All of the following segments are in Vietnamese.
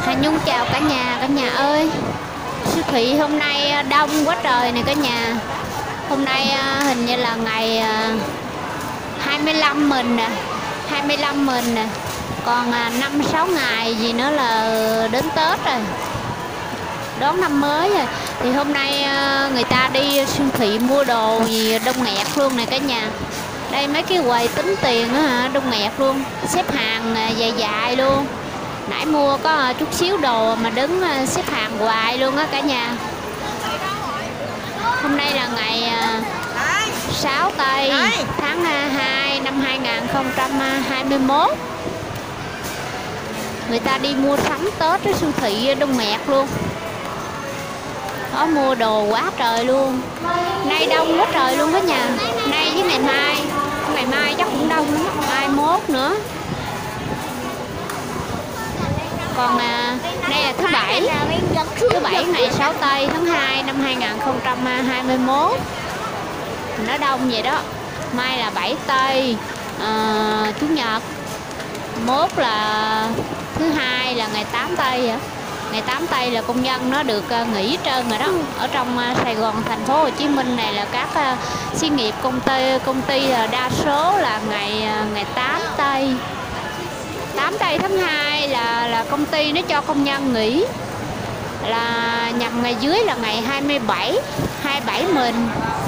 Nhung chào cả nhà ơi. Siêu thị hôm nay đông quá trời nè cả nhà. Hôm nay hình như là ngày 25 mình nè, 25 mình nè. Còn 5-6 ngày gì nữa là đến Tết rồi, đón năm mới rồi. Thì hôm nay người ta đi siêu thị mua đồ gì đông nghẹt luôn nè cả nhà. Đây mấy cái quầy tính tiền á hả, đông nghẹt luôn, xếp hàng dài dài luôn. Nãy mua có chút xíu đồ mà đứng xếp hàng hoài luôn á cả nhà. Hôm nay là ngày 6 tây tháng 2 năm 2021. Người ta đi mua sắm Tết ở siêu thị đông nghẹt luôn. Có mua đồ quá trời luôn. Nay đông quá trời luôn cả nhà. Nay với ngày mai chắc cũng đông lắm, mai mốt nữa. Còn đây là thứ bảy ngày 6 tây tháng 2 năm 2021. Nó đông vậy đó. Mai là 7 tây Chủ nhật. Mốt là thứ hai là ngày 8 tây hả? Ngày 8 tây là công nhân nó được nghỉ trơn rồi đó. Ở trong Sài Gòn, thành phố Hồ Chí Minh này là các xí nghiệp công ty là đa số là ngày 8 tây. 8 tây tháng 2 là công ty nó cho công nhân nghỉ, là nhằm ngày dưới là ngày 27 mình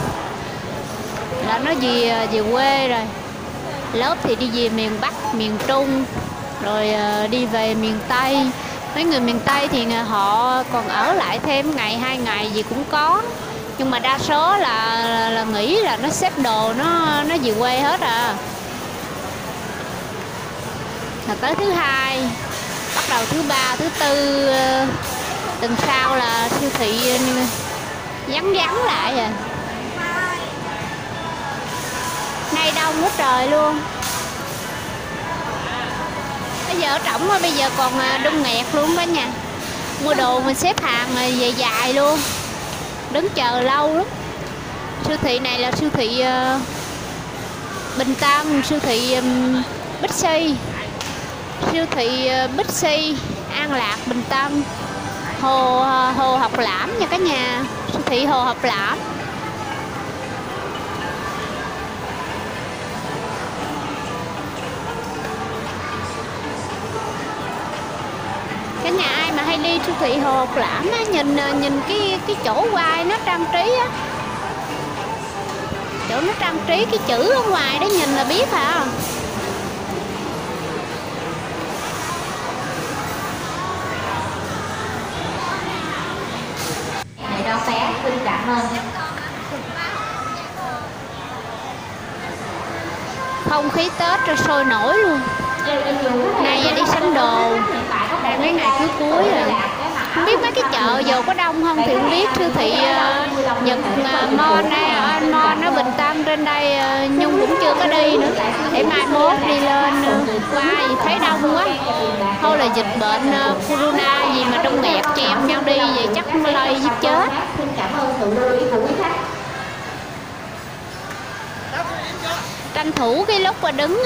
là nó về quê rồi. Lớp thì đi về miền Bắc, miền Trung, rồi đi về miền Tây. Mấy người miền Tây thì họ còn ở lại thêm ngày 2 ngày gì cũng có, nhưng mà đa số là nghỉ, là nó xếp đồ nó về quê hết à. Là tới thứ hai, bắt đầu thứ ba, thứ tư tuần sau là siêu thị vắng lại rồi. Nay đông quá trời luôn. Bây giờ ở trỏng bây giờ còn đông nghẹt luôn cả nhà. Mua đồ mình xếp hàng dài dài luôn, đứng chờ lâu lắm. Siêu thị này là siêu thị Bình Tân, siêu thị Bixi, siêu thị Bixi An Lạc, Bình Tân, Hồ Học Lãm nha cả nhà. Siêu thị Hồ Học Lãm. Cả nhà ai mà hay đi siêu thị Hồ Học Lãm á, nhìn cái chỗ quai nó trang trí á, chỗ nó trang trí cái chữ ở ngoài đó nhìn là biết hả. Mẹ đau té, xin cảm ơn. Không khí Tết cho sôi nổi luôn. Này đi sắm đồ, đây mấy ngày cuối rồi. Không biết mấy cái chợ giờ có đông không thì không biết. Siêu thị Nhật Mall này, Mall nó Bình Tân trên đây Nhung cũng chưa có đi nữa. Để mai mốt đi lên qua gì thấy đông quá. Thôi là dịch bệnh corona gì mà đông nghẹt chèm nhau đi vậy chắc lây giết chết. Xin cảm ơn sự lưu ý của quý khách. Tranh thủ cái lúc mà đứng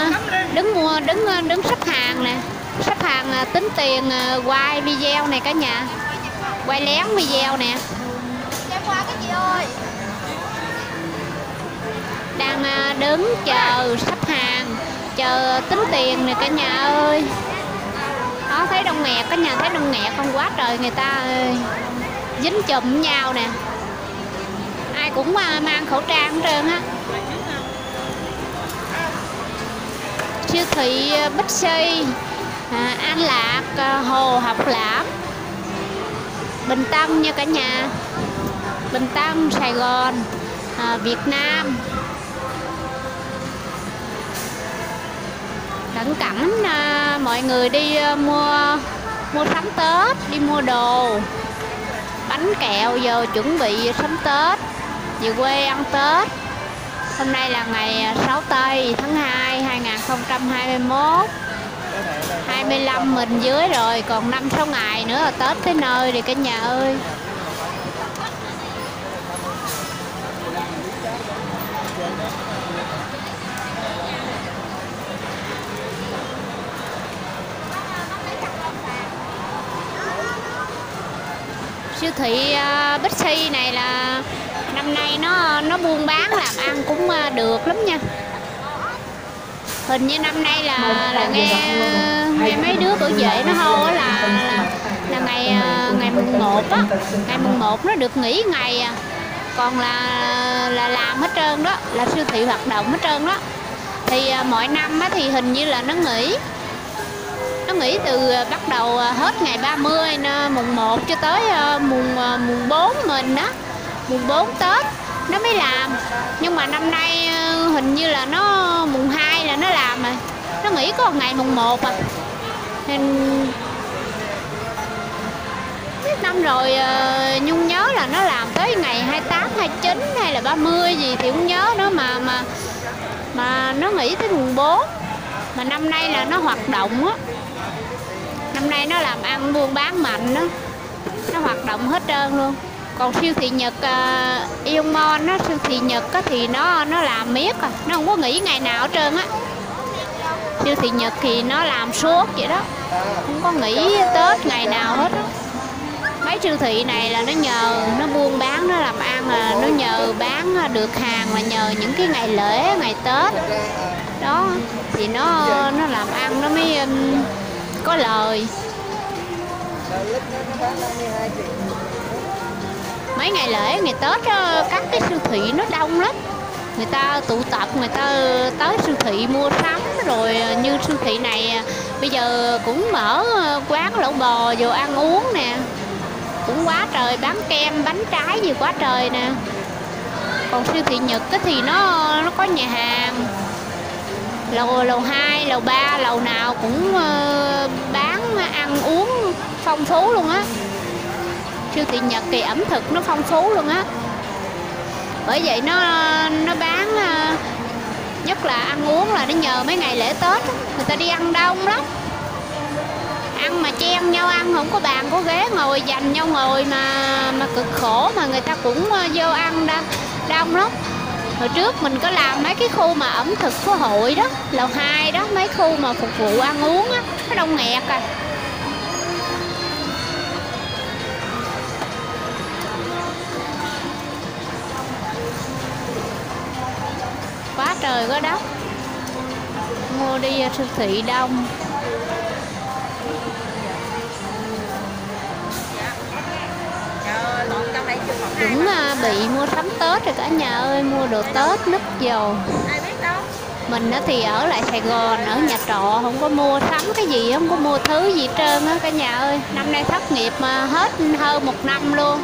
xếp hàng nè, xếp hàng tính tiền, quay video này cả nhà, quay lén video nè. Qua cái chị ơi, Đang đứng chờ xếp hàng, chờ tính tiền nè cả nhà ơi. Đó, thấy đông nghẹt cả nhà, thấy đông nghẹt không, quá trời người ta dính chùm nhau nè. Ai cũng mang khẩu trang hết trơn á. Siêu thị Bixi An Lạc, Hồ Học Lãm, Bình Tân nha cả nhà. Bình Tân, Sài Gòn, Việt Nam. Cận cảnh mọi người đi mua sắm Tết, đi mua đồ, bánh kẹo giờ chuẩn bị sắm Tết, về quê ăn Tết. Hôm nay là ngày 6 tây tháng 2 2021. 25 mình dưới rồi, còn 5-6 ngày nữa là Tết tới nơi thì cả nhà ơi. Siêu thị Bixi này là năm nay nó buôn bán làm ăn cũng được lắm nha. Hình như năm nay là nghe mấy đứa bữa về nó hô á là ngày mùng 1 á, ngày mùng 1 nó được nghỉ ngày à. Còn là làm hết trơn đó, là siêu thị hoạt động hết trơn đó. Thì mỗi năm á thì hình như là nó nghỉ từ bắt đầu hết ngày 30 mùng 1 cho tới mùng 4 mình á, mùng 4 Tết nó mới làm. Nhưng mà năm nay hình như là nó mùng 2 là nó làm rồi, nó nghỉ có ngày mùng 1 à. Nên năm rồi Nhung nhớ là nó làm tới ngày 28, 29 hay là 30 gì thì không nhớ nữa, mà nó nghỉ tới mùng 4. Mà năm nay là nó hoạt động á, năm nay nó làm ăn buôn bán mạnh đó, nó hoạt động hết trơn luôn. Còn siêu thị Nhật Ion Mall nó, siêu thị Nhật á, thì nó làm miết à, nó không có nghỉ ngày nào hết trơn á. Siêu thị Nhật thì nó làm suốt vậy đó, không có nghỉ Tết ngày nào hết á. Mấy siêu thị này là nó nhờ nó buôn bán, nó làm ăn là nó nhờ bán được hàng là nhờ những cái ngày lễ, ngày Tết đó, thì nó làm ăn nó mới có lời. Mấy ngày lễ, ngày Tết các cái siêu thị nó đông lắm, người ta tụ tập, người ta tới siêu thị mua sắm. Rồi như siêu thị này bây giờ cũng mở quán lẩu bò vô ăn uống nè, cũng quá trời, bán kem bánh trái gì quá trời nè. Còn siêu thị Nhật thì nó có nhà hàng lầu 2, lầu 3, lầu nào cũng bán ăn uống phong phú luôn á. Siêu thị Nhật thì ẩm thực nó phong phú luôn á, bởi vậy nó bán nhất là ăn uống là nó nhờ mấy ngày lễ Tết người ta đi ăn đông lắm, ăn mà chen nhau ăn, không có bàn có ghế ngồi dành nhau ngồi mà cực khổ, mà người ta cũng vô ăn đông lắm. Hồi trước mình có làm mấy cái khu mà ẩm thực phố hội đó, lầu 2 đó, mấy khu mà phục vụ ăn uống á, nó đông nghẹt à. Quá trời quá đất, mua đi siêu thị đông. Cũng bị mua sắm Tết rồi cả nhà ơi, mua đồ Tết nứt dầu. Mình thì ở lại Sài Gòn, ở nhà trọ, không có mua sắm cái gì, không có mua thứ gì hết trơn á cả nhà ơi. Năm nay thất nghiệp mà hết hơn 1 năm luôn.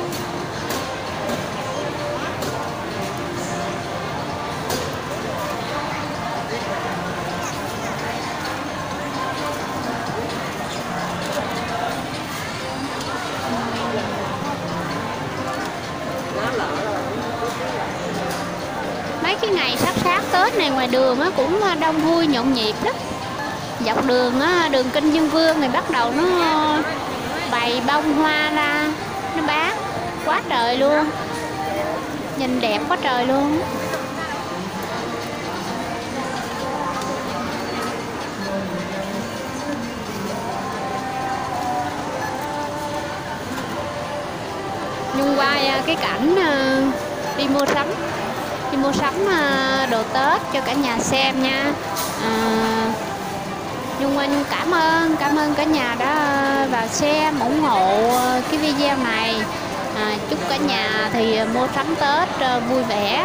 Mấy cái ngày sát Tết này ngoài đường á cũng đông vui nhộn nhịp lắm. Dọc đường á, đường Kinh Dương Vương thì bắt đầu nó bày bông hoa ra, nó bán quá trời luôn, nhìn đẹp quá trời luôn. Nhung quay cái cảnh đi mua sắm đồ Tết cho cả nhà xem nha. Nhung cảm ơn cả nhà đã vào xem ủng hộ cái video này. Chúc cả nhà thì mua sắm Tết vui vẻ.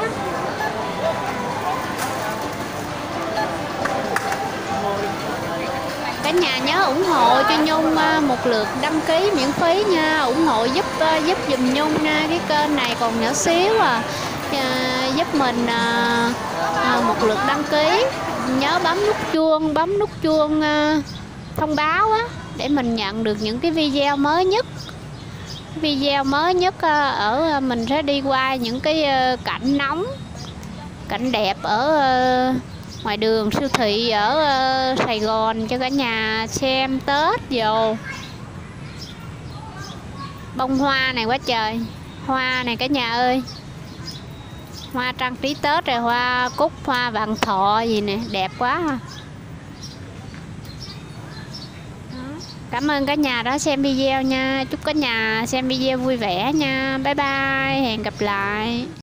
Cả nhà nhớ ủng hộ cho Nhung một lượt đăng ký miễn phí nha, ủng hộ giúp giùm Nhung nha. Cái kênh này còn nhỏ xíu à, giúp mình một lượt đăng ký, nhớ bấm nút chuông thông báo á, để mình nhận được những cái video mới nhất. Ở mình sẽ đi qua những cái cảnh nóng, cảnh đẹp ở ngoài đường siêu thị ở Sài Gòn cho cả nhà xem Tết vô. Bông hoa này quá trời, hoa này cả nhà ơi, hoa trang trí Tết rồi, hoa cúc, hoa vạn thọ gì nè, đẹp quá ha. Cảm ơn cả nhà đã xem video nha. Chúc cả nhà xem video vui vẻ nha. Bye bye, hẹn gặp lại.